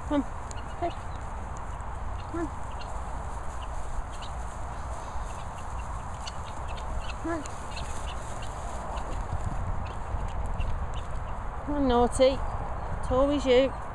Come on. Hey. Come on. Come on. Come on, naughty. It's always you.